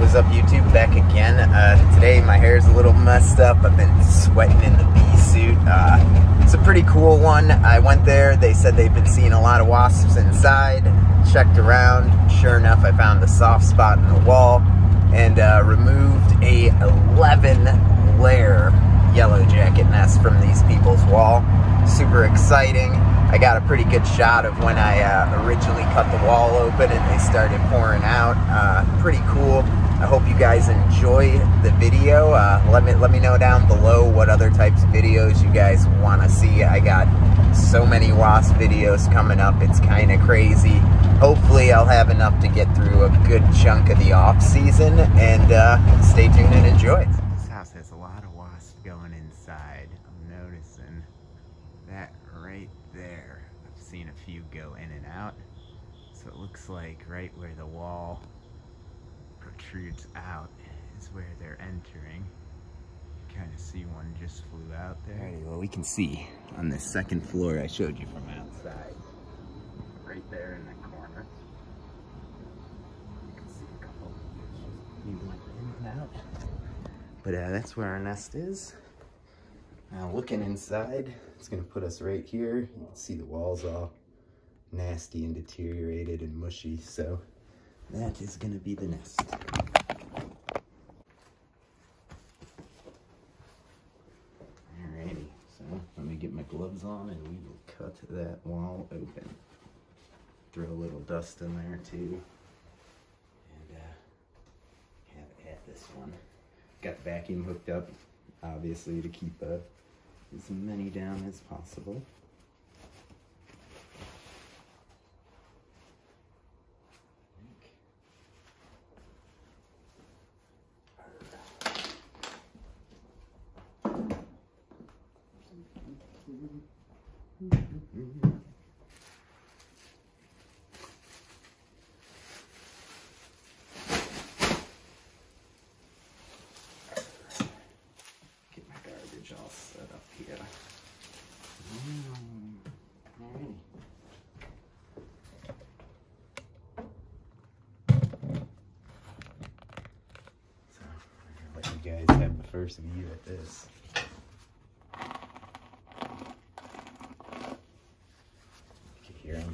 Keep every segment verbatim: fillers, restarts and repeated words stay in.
What's up, YouTube? Back again. Uh, today my hair's a little messed up. I've been sweating in the bee suit. Uh, it's a pretty cool one. I went there. They said they've been seeing a lot of wasps inside. Checked around. Sure enough, I found a soft spot in the wall and uh, removed a eleven layer yellow jacket nest from these people's wall. Super exciting. I got a pretty good shot of when I uh, originally cut the wall open and they started pouring out. Uh, pretty cool. I hope you guys enjoy the video. Uh, let me let me know down below what other types of videos you guys want to see. I got so many wasp videos coming up. It's kind of crazy. Hopefully I'll have enough to get through a good chunk of the off season. And uh, stay tuned and enjoy. This house has a lot of wasps going inside. I'm noticing that right there. I've seen a few go in and out. So it looks like right where the wall protrudes out is where they're entering. Kind of see one just flew out there. Alrighty, well, we can see on this second floor I showed you from outside. Right there in the corner. You can see a couple. You went in and out. But uh, that's where our nest is. Now looking inside, it's gonna put us right here. You can see the walls all nasty and deteriorated and mushy, so that is gonna be the nest. Alrighty, so let me get my gloves on and we will cut that wall open. Throw a little dust in there too. And uh, have at this one. Got the vacuum hooked up, obviously, to keep uh, as many down as possible. Get my garbage all set up here. Mm. So, I'm gonna let you guys have the first view at this. You can hear them.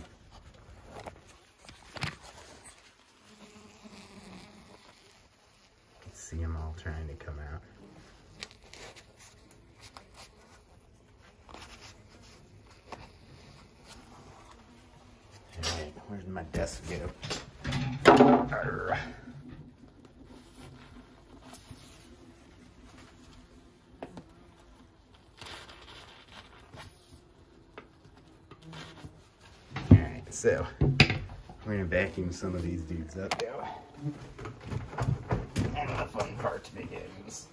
You can see them all trying to come out. Alright, where'd my desk go? Arr. Alright, so we're gonna vacuum some of these dudes up now. And the fun part begins.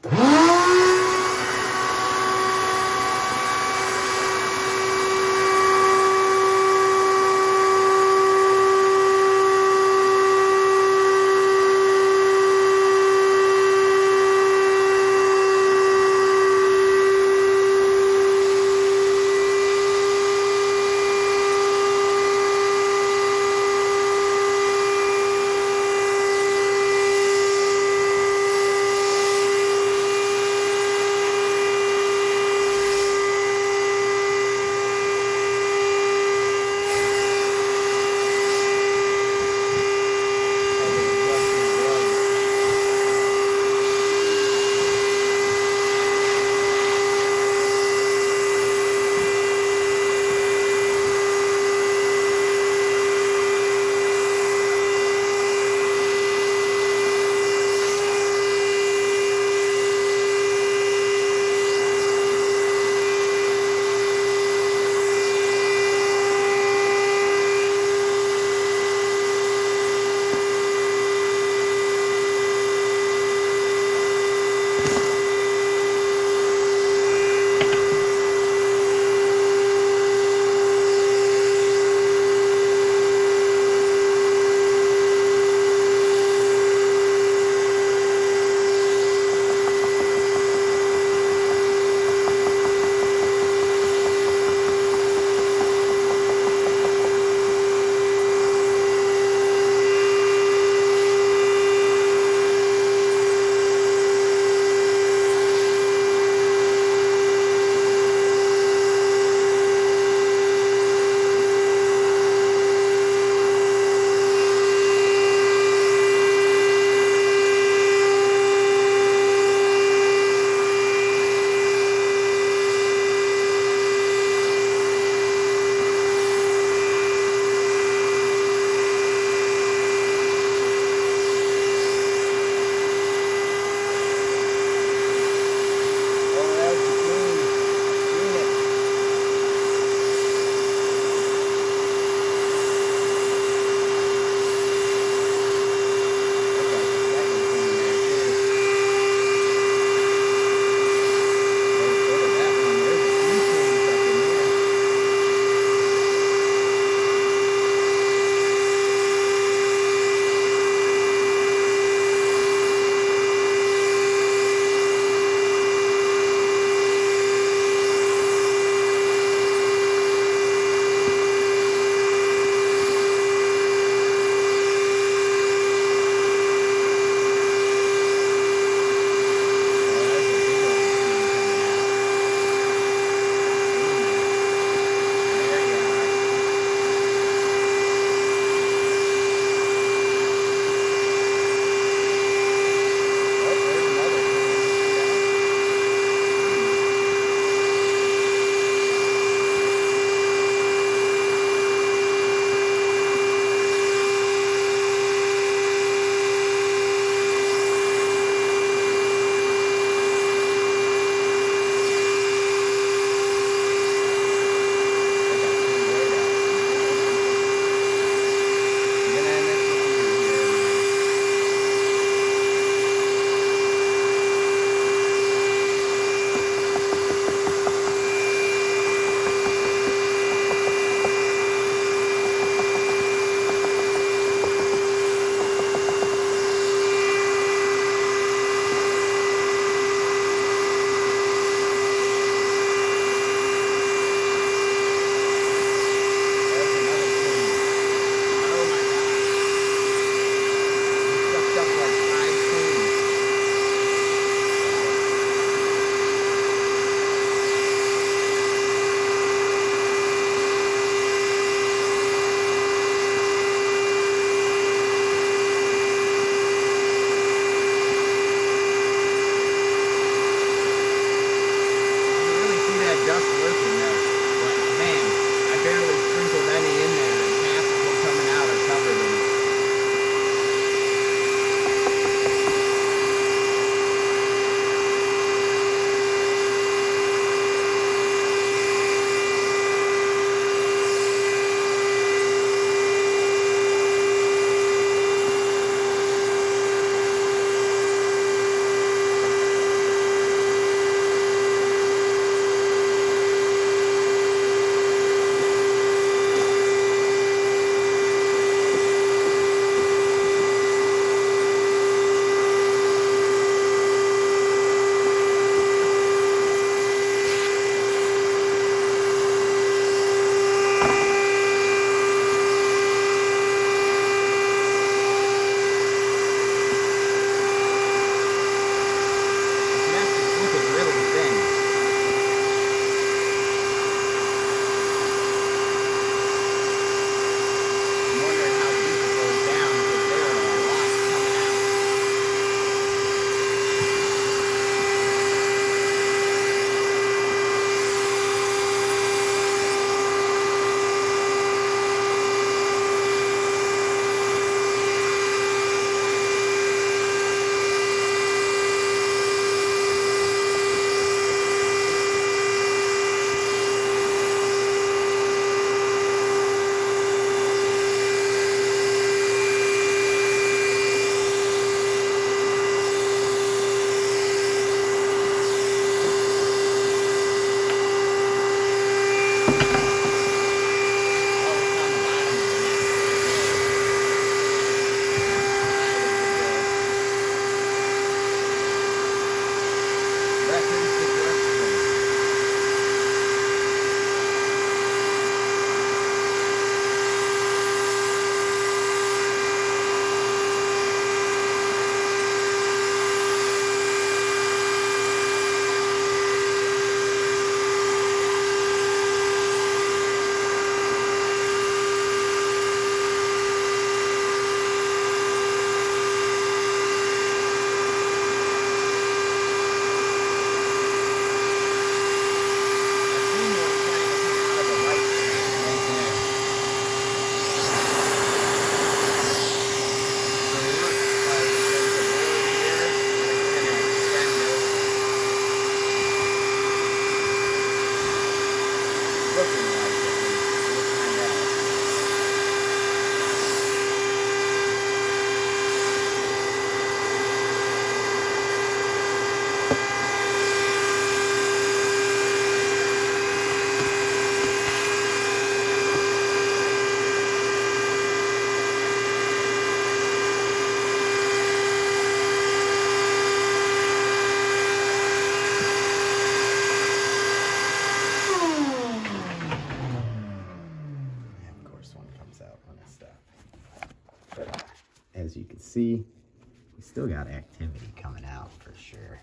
see, we still got activity coming out for sure.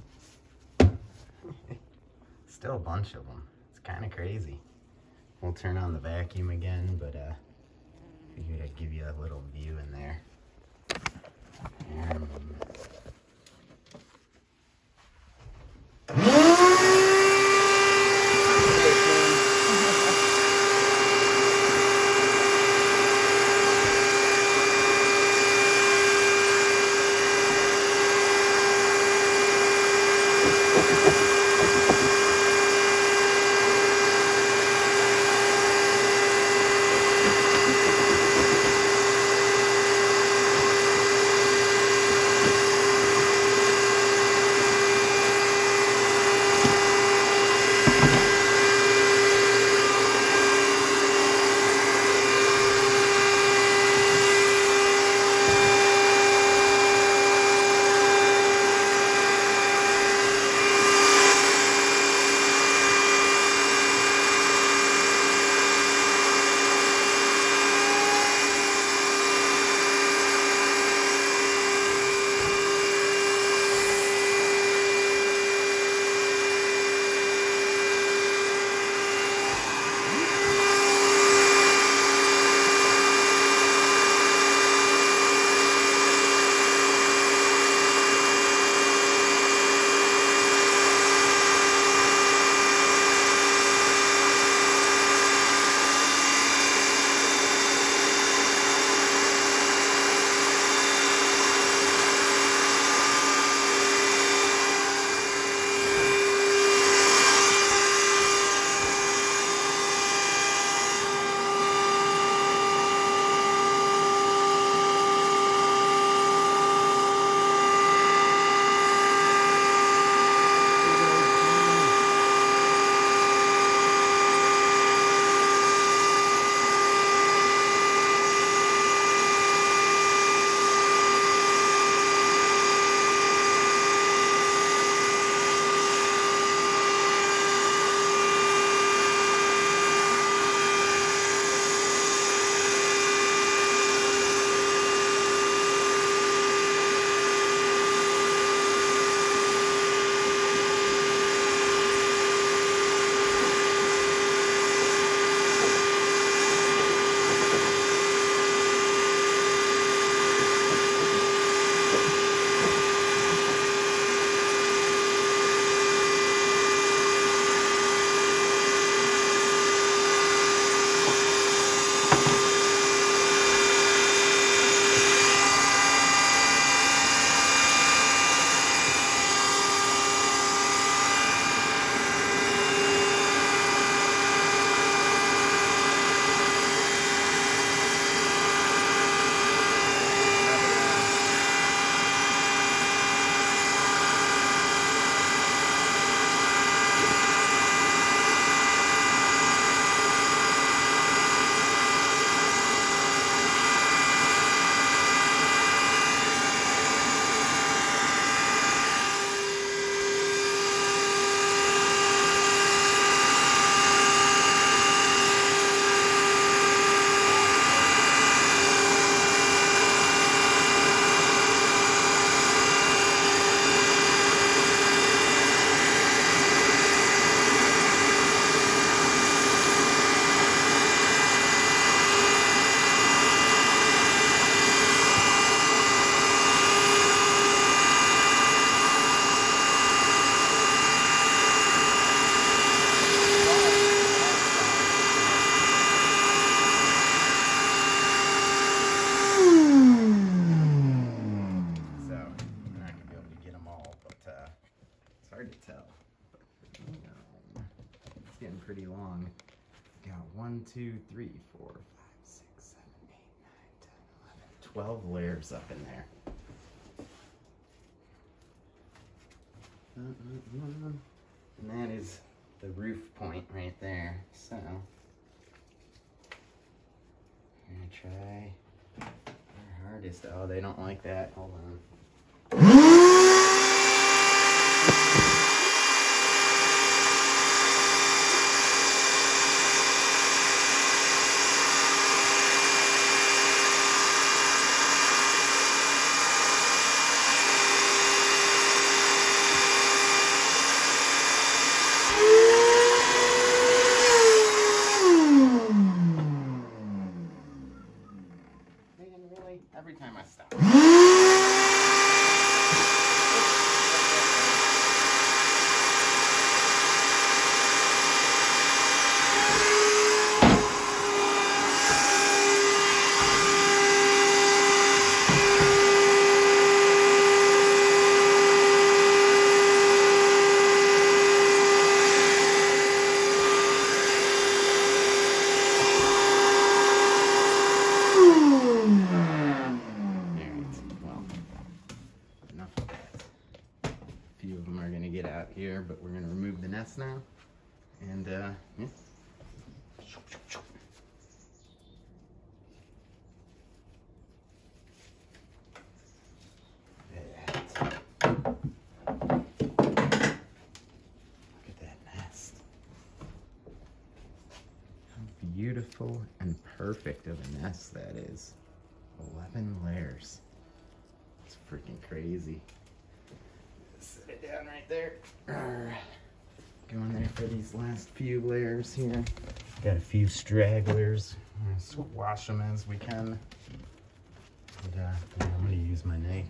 Still a bunch of them. It's kind of crazy. We'll turn on the vacuum again, but uh, figured I'd give you a little view in there. Um, pretty long. Got one, two, three, four, five, six, seven, eight, nine, ten, eleven, twelve layers up in there. And that is the roof point right there. So, I'm gonna try our hardest. Oh, they don't like that. Hold on. A few of them are gonna get out here, but we're gonna remove the nest now. And uh, yeah. Beautiful and perfect of a nest that is. eleven layers. It's freaking crazy. Set it down right there. Going there for these last few layers here. Got a few stragglers. I'm gonna squash them as we can. And, uh, I'm gonna use my knife.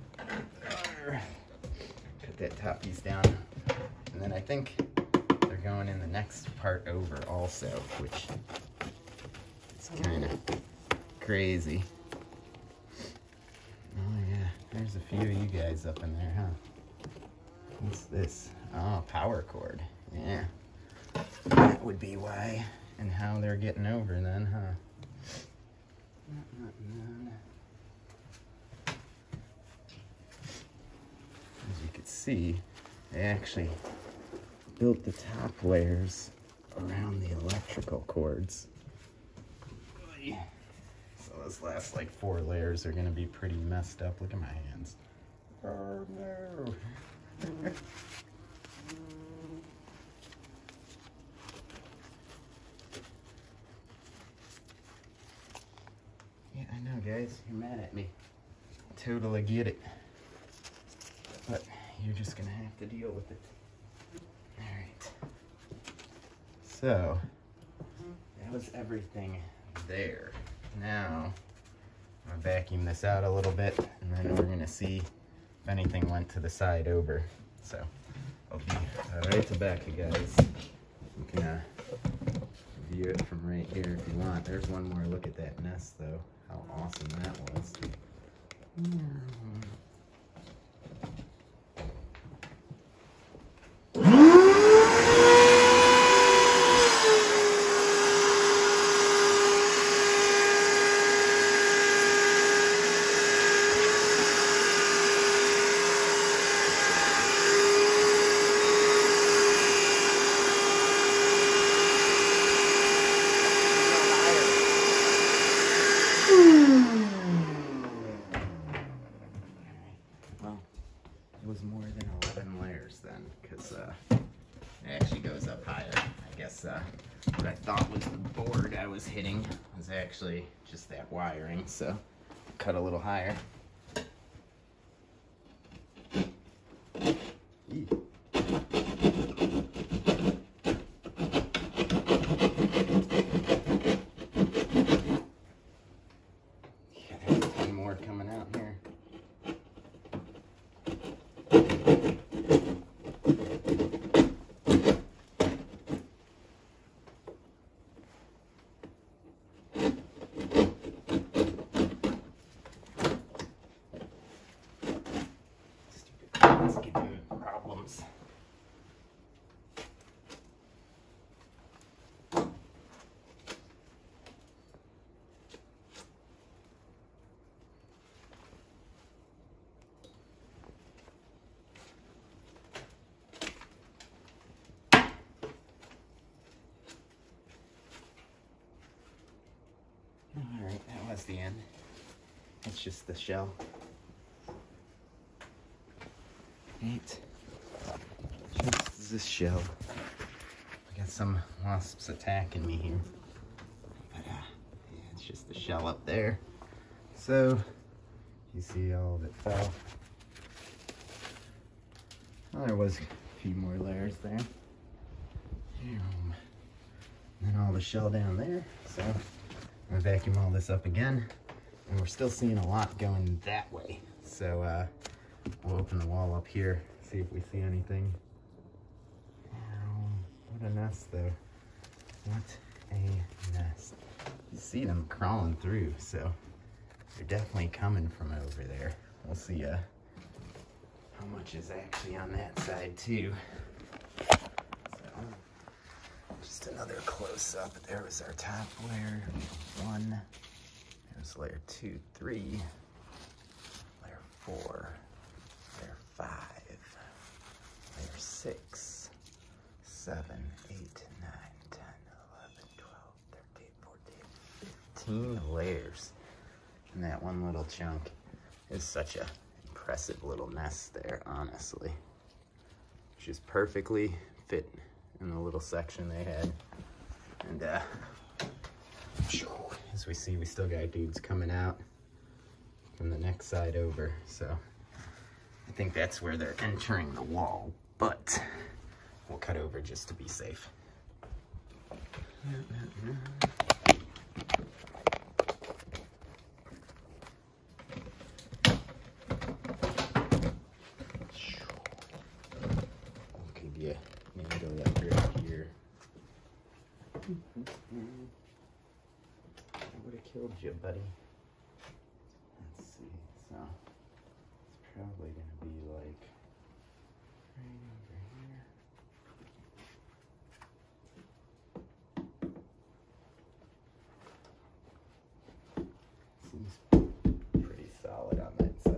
Cut that top piece down. And then I think they're going in the next part over also, which is kind of crazy. Oh yeah, there's a few of you guys up in there, huh? What's this? Oh, power cord. Yeah. That would be why and how they're getting over then, huh? As you can see, they actually built the top layers around the electrical cords. So those last like four layers are gonna be pretty messed up. Look at my hands. Oh no. Yeah, I know guys, you're mad at me. Totally get it. But you're just gonna have to deal with it. Alright. So, that was everything there. Now, I'm gonna vacuum this out a little bit, and then we're gonna see if anything went to the side over. So, I'll be uh, right to back, you guys. You can uh, view it from right here if you want. There's one more look at that nest, though. How awesome that was. Well, it was more than eleven layers then, because uh, it actually goes up higher. I guess uh, what I thought was the board I was hitting was actually just that wiring, so cut a little higher. Eee. Problems. All right, that was the end. It's just the shell. Right. Just this shell. I got some wasps attacking me here. But uh, yeah, it's just the shell up there. So, you see all of it fell. Well, there was a few more layers there. And then all the shell down there. So, I'm gonna vacuum all this up again. And we're still seeing a lot going that way. So, uh, we'll open the wall up here, see if we see anything. What a nest, though. What a nest. You see them crawling through, so they're definitely coming from over there. We'll see uh, how much is actually on that side, too. So, just another close-up. There was our top layer. One. There's layer two, three. Layer four. Layer five. fifteen layers in that one little chunk. It's such a impressive little nest there, honestly. Just perfectly fit in the little section they had. And uh, as we see, we still got dudes coming out from the next side over. So I think that's where they're entering the wall, but we'll cut over just to be safe. Yeah, maybe up right here. I would have killed you, buddy. Let's see. So it's probably gonna be like right over here. Seems pretty solid on that side.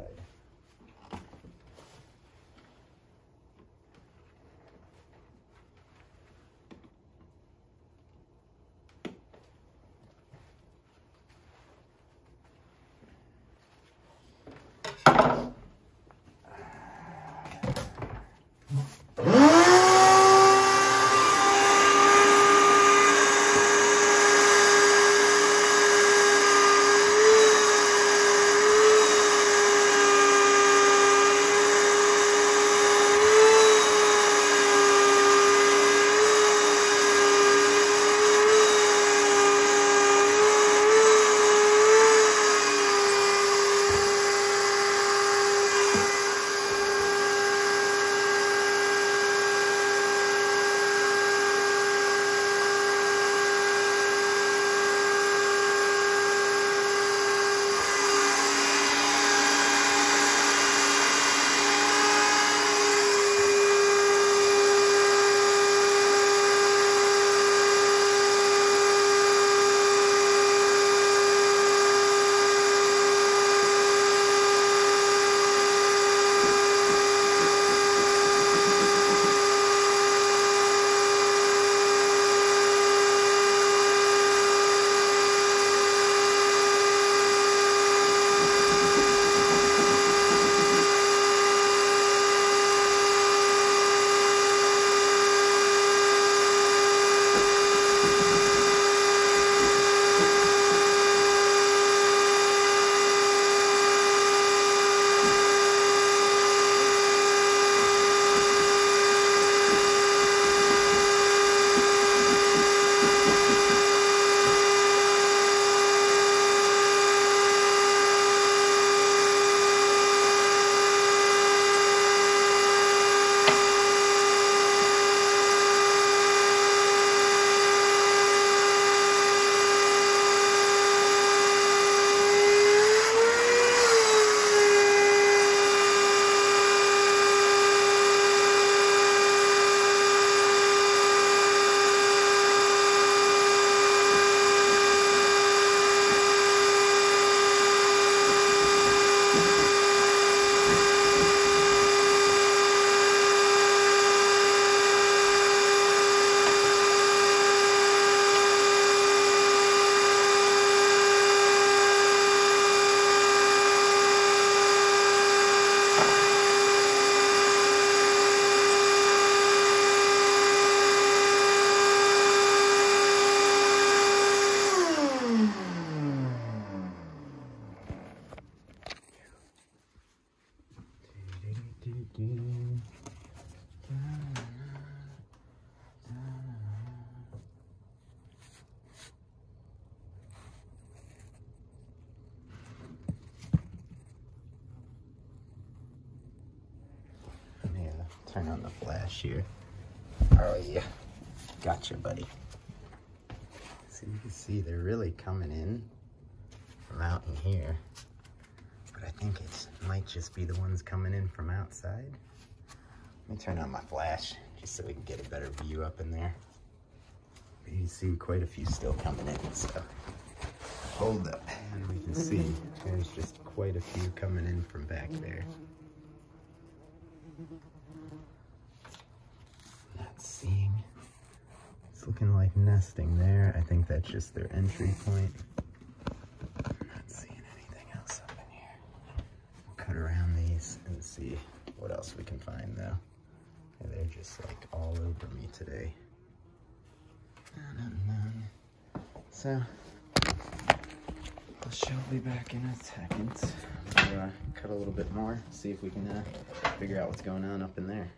Turn on the flash here. Oh yeah, gotcha, buddy. So you can see they're really coming in from out in here, but I think it might just be the ones coming in from outside. Let me turn on my flash just so we can get a better view up in there. But you see quite a few still coming in, so hold up, and we can see there's just quite a few coming in from back there. Not seeing. It's looking like nesting there. I think that's just their entry point. what else we can find though. Yeah, they're just like all over me today. So, she'll be back in a second. We'll uh, cut a little bit more, see if we can uh, figure out what's going on up in there.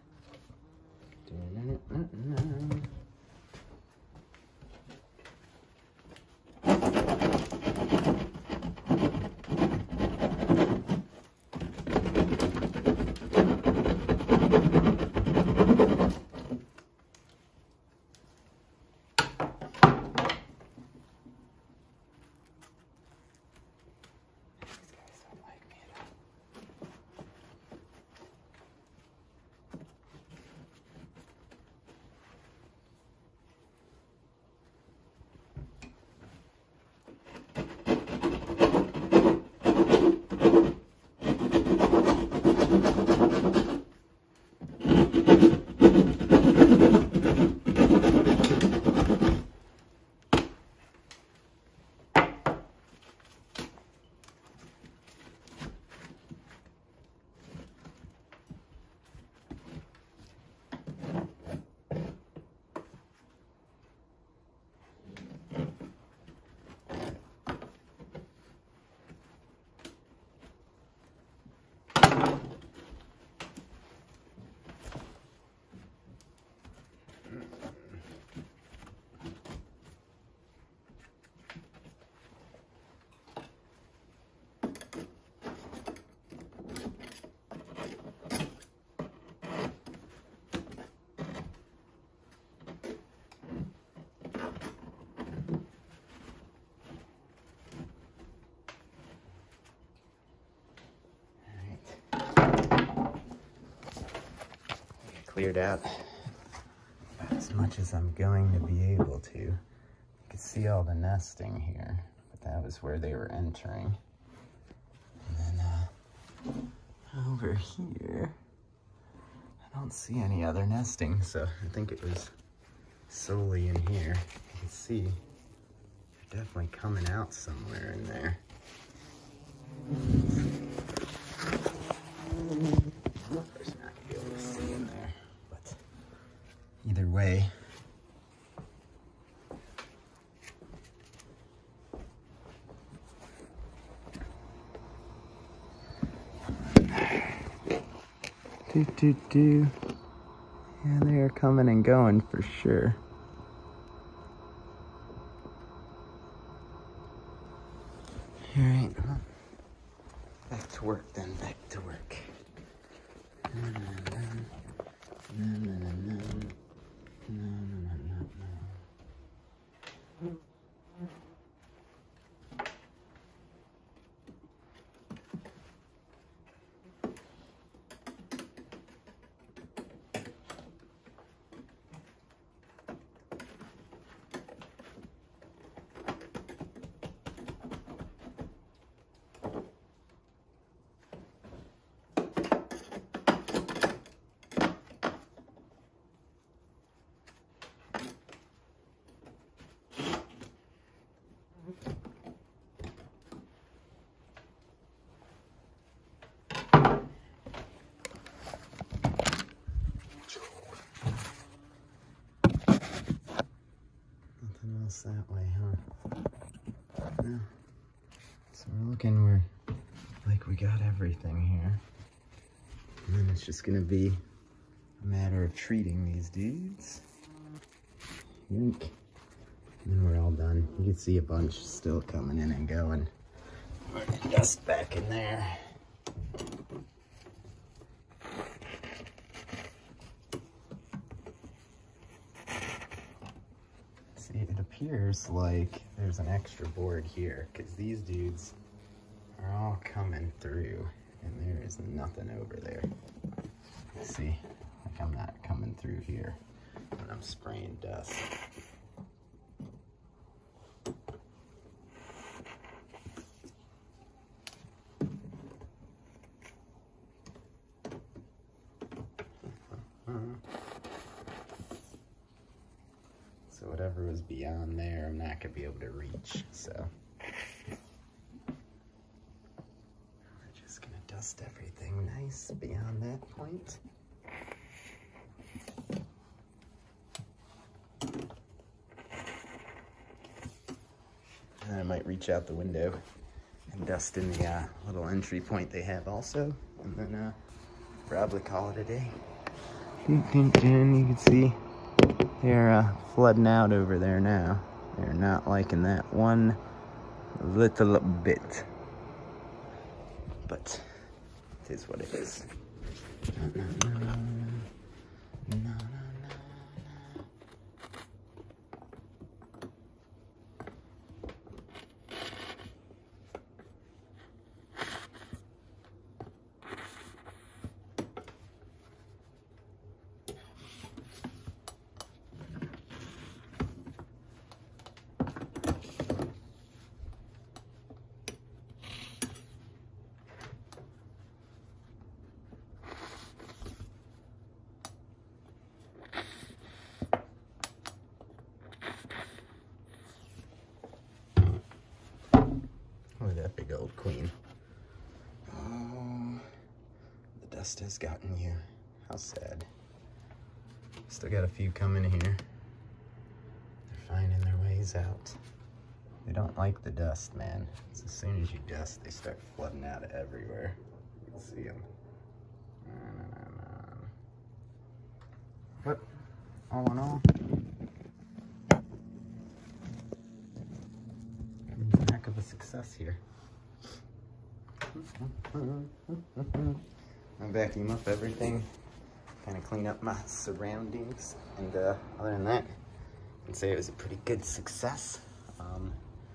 Cleared out as much as I'm going to be able to. You can see all the nesting here, but that was where they were entering. And then uh, over here, I don't see any other nesting, so I think it was solely in here. You can see they're definitely coming out somewhere in there. Of course, not gonna be able to see in there. Either way, do do do. Yeah, they are coming and going for sure. All right, well, back to work then. Back to work. No, no, no, no, no, no, no. No, no, no, no, no. That way, huh? Yeah. So we're looking, we're like we got everything here. And then it's just gonna be a matter of treating these dudes. Yoink. And then we're all done. You can see a bunch still coming in and going. We're gonna dust back in there. It appears like there's an extra board here because these dudes are all coming through and there is nothing over there. See, like I'm not coming through here when I'm spraying dust. So whatever was beyond there, I'm not gonna be able to reach, so. We're just gonna dust dust everything nice beyond that point. And I might reach out the window and dust in the uh, little entry point they have also, and then uh, probably call it a day. You can see they're uh, flooding out over there now. They're not liking that one little bit. But it is what it is. No, no, no, no, no, no. Look at that big old queen. Oh, the dust has gotten you. How sad. Still got a few coming here. They're finding their ways out. They don't like the dust, man. It's as soon as you dust, they start flooding out everywhere. You can see them. But all in all, a heck of a success here. I vacuum up everything, kind of clean up my surroundings, and uh, other than that, I can say it was a pretty good success. Um,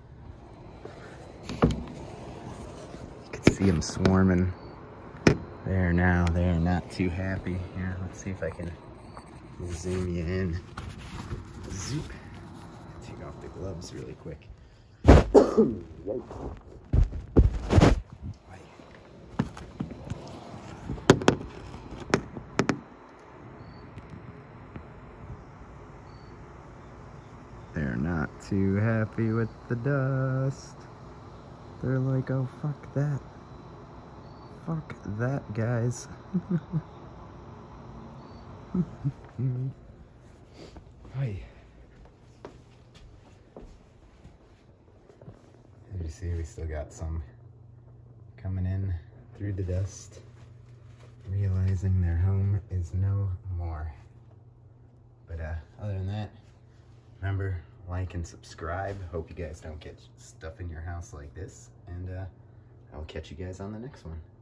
you can see them swarming there now. They're not too happy. Here, let's see if I can zoom you in. Zoop. Take off the gloves really quick. They're not too happy with the dust. They're like, oh, fuck that. Fuck that, guys. Hi. As you see, we still got some coming in through the dust, realizing their home is no more. But uh, other than that, remember, like and subscribe. Hope you guys don't get stuff in your house like this. And uh, I'll catch you guys on the next one.